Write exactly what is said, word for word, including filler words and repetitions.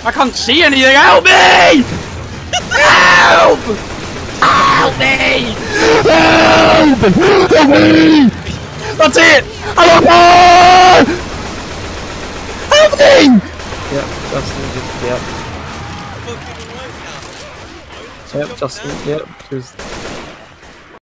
I can't see anything. Help me! Help! Help me! Help! Help me! That's it! Help me! Help me! Yep, Justin just, yep. Yep, Justin, yep, just...